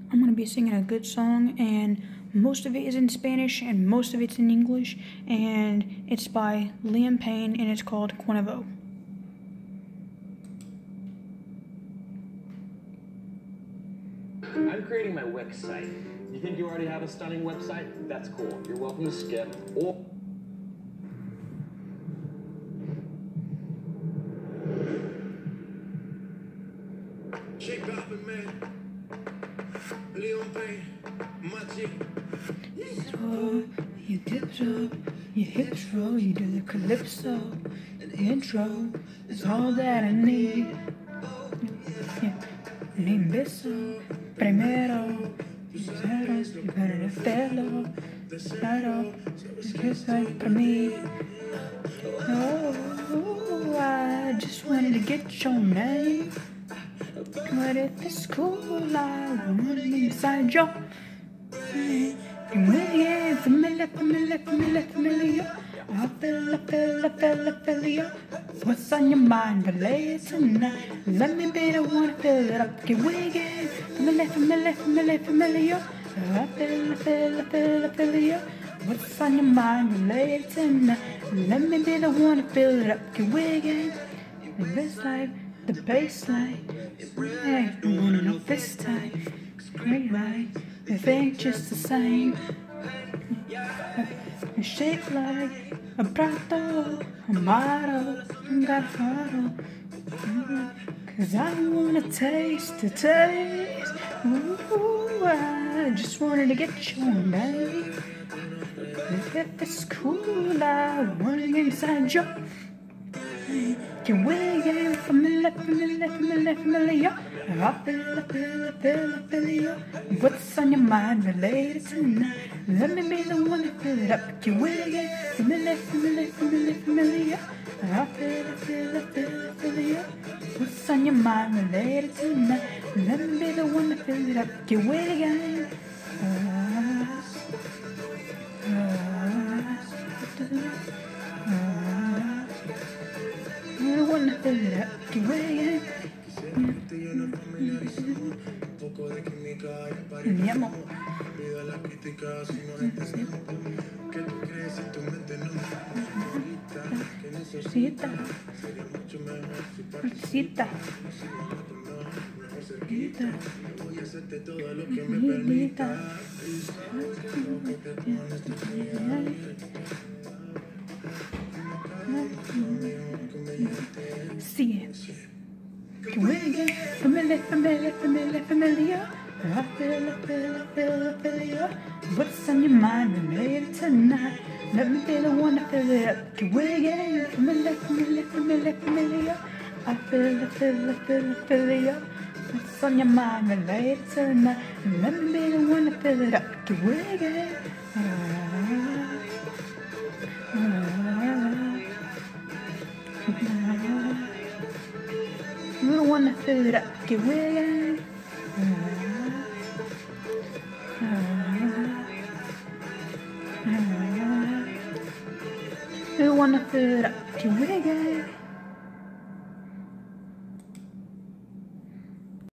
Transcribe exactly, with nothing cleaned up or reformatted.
I'm going to be singing a good song, and most of it is in Spanish and most of it's in English, and it's by Liam Payne and it's called Cuervo. I'm creating my Wix site. You think you already have a stunning website? That's cool. You're welcome to skip or... Shake up, man. Liam Payne, Magic. So, your dips up, your hips roll, you do the calypso. The intro is all that I need. Yeah. Ni beso, primero, cero, you better hacerlo, claro, es que soy para mí. Oh, I just wanted to get your name. But if it's cool, I want it inside your familiar, familiar, familiar, familiar, familiar. I feel, I feel, I feel, I feel you. What's on your mind, relate tonight. Let me be the one to fill it up. Get wicked, familiar, familiar, familiar, familiar. I feel, I feel, I feel, I feel you. What's on your mind, relate tonight. Let me be the one to fill it up. Get wicked. In this life, the baseline. Hey, I wanna know this time. It's great, right? They think just the same. You shake like a prato, a motto, and got a heart. Cause I wanna taste the taste. Ooh, I just wanted to get your name. If it's cool, I wanna get inside your. Can we get familiar, familiar, familiar, familiar? I feel, I feel, I feel, I feel you. What's on your mind related tonight? Let me be the one to fill it up. Can we get familiar, familiar, familiar, familiar? I feel, I feel, I feel, I feel you. What's on your mind related tonight? Let me be the one to fill it up. Can we get uh, I wanna fill it up, can we mi amor. Rosita, Rosita, Rosita, Rosita. Sigue. Can we get familiar, familiar, familiar, familiar? I feel, I feel, I feel, I feel you. What's on your mind related tonight? Let me be the one to fill it up. Can we get familiar, familiar, familiar, familiar? I feel, I feel, I feel, I feel you. What's on your mind related tonight? Let me be the one to fill it up. Can we get uh, uh, We don't want to fill it up. Get wiggy. We don't want to fill it up. Get wiggy.